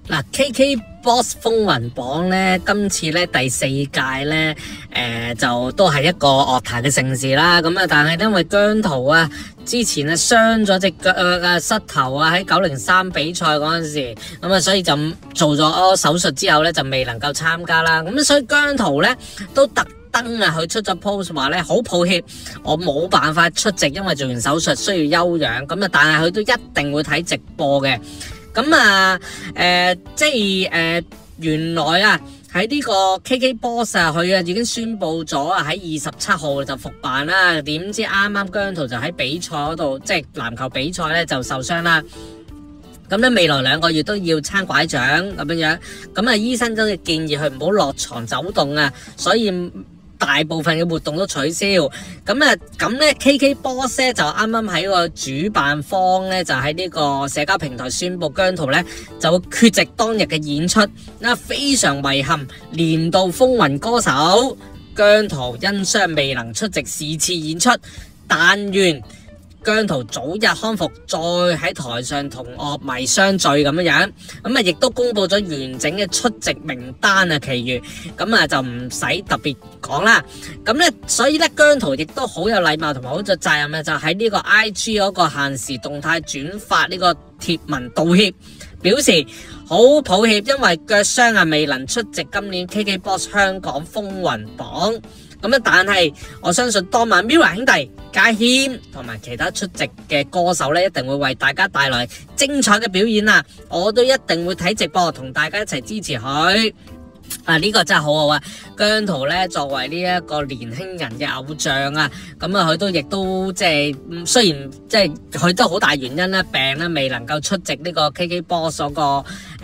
嗱，KKBOX 風雲榜咧，今次咧第4屆咧，就都係一個樂壇嘅盛事啦。咁啊，但係因為姜濤啊，之前啊傷咗隻腳膝頭啊，喺903比賽嗰陣時，咁啊，所以就做咗手術之後咧，就未能夠參加啦。咁所以姜濤咧都特登啊，佢出咗 post 話咧，好抱歉，我冇辦法出席，因為做完手術需要休養。咁啊，但係佢都一定會睇直播嘅。咁啊，原來啊喺呢個 KKBOX 啊，佢啊已經宣布咗啊喺27號就復辦啦。點知啱啱姜濤就喺比賽嗰度，即係籃球比賽咧就受傷啦。咁咧未來2個月都要撐拐杖咁樣。咁啊，醫生都建議佢唔好落床走動啊，所以大部分嘅活動都取消，咁咧 KKBOX 咧就啱啱喺個主辦方咧就喺呢個社交平台宣布姜濤咧就會缺席當日嘅演出，非常遺憾，年度風雲歌手姜濤因傷未能出席是次演出，但願姜濤早日康復，再喺台上同樂迷相聚咁樣。咁啊亦都公布咗完整嘅出席名單啊，其餘咁啊就唔使特別講啦。咁咧所以咧姜濤亦都好有禮貌同埋好有責任嘅，就喺呢個 IG 嗰個限時動態轉發呢個貼文道歉，表示好抱歉，因為腳傷啊未能出席今年 KKBOX 香港風雲榜。但係我相信當晚 MIRROR 兄弟、家謙同埋其他出席嘅歌手咧，一定會為大家帶來精彩嘅表演啊！我都一定會睇直播，同大家一齊支持佢。呢個真係好好啊！姜濤咧作為呢一個年輕人嘅偶像啊，佢都亦都即係雖然即係佢都好大原因啦，病啦未能夠出席呢個 KKBOX 嗰個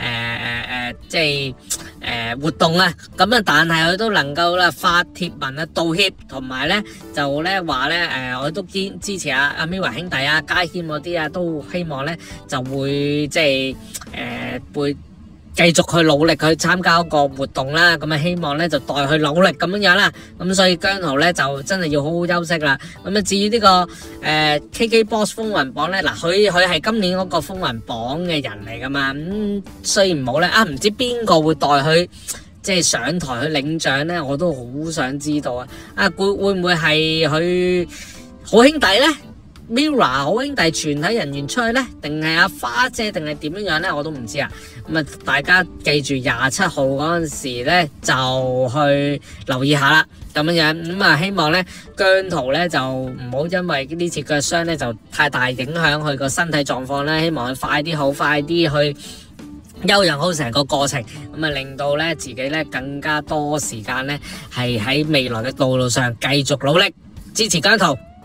活動啊，但係佢都能夠啦發帖文啊道歉，同埋咧就咧話咧我都支持阿 MIRROR 兄弟啊、家謙嗰啲啊，都希望咧就會會繼續去努力去參加一個活動啦，希望咧就代佢努力咁樣啦。所以姜濤咧就真係要好好休息啦。至於呢個KKBOX 風雲榜咧，佢係今年嗰個風雲榜嘅人嚟噶嘛。雖然唔好咧唔知邊個會代佢即係上台去領獎咧，我都好想知道啊。會唔會係佢好兄弟咧？MIRROR 好兄弟全體人員出去呢，定係阿花姐，定係點樣呢？我都唔知啊。大家記住27號嗰陣時呢，就去留意下啦。咁樣希望呢姜濤呢就唔好因為呢次腳傷呢就太大影響佢個身體狀況啦。希望佢快啲好，快啲去休養好成個過程，令到呢自己呢更加多時間呢係喺未來嘅道路上繼續努力，支持姜濤。